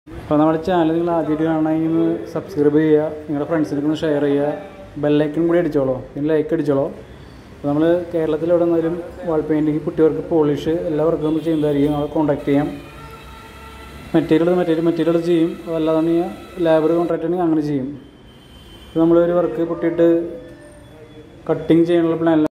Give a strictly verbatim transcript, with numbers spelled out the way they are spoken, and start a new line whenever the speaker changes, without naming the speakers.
അപ്പോൾ നമ്മുടെ ചാനൽ നിങ്ങൾ ആദ്യമായിട്ട് കാണണമെങ്കിൽ സബ്സ്ക്രൈബ് ചെയ്യുക, നിങ്ങളുടെ ഫ്രണ്ട്സിനൊക്കെ ഒന്ന് ഷെയർ ചെയ്യുക, ബെല്ലൈക്കൺ കൂടി അടിച്ചോളൂ, പിന്നെ ലൈക്ക് അടിച്ചോളൂ. അപ്പോൾ നമ്മൾ കേരളത്തിൽ എവിടെ നിന്നാലും വാൾ പെയിൻറ്റിങ്, പുട്ടിവർക്ക്, പോളിഷ് എല്ലാ വർക്കും നമ്മൾ ചെയ്യുന്നതായിരിക്കും. നമ്മളെ കോൺടാക്ട് ചെയ്യാം. മെറ്റീരിയൽ മെറ്റീരിയൽ മെറ്റീരിയൽ ചെയ്യും, അതല്ലാതെ ലേബർ കോൺട്രാക്ട് ആണെങ്കിൽ അങ്ങനെ ചെയ്യും. ഇപ്പോൾ നമ്മളൊരു വർക്ക് പുട്ടിയിട്ട് കട്ടിങ് ചെയ്യാനുള്ള പ്ലാൻ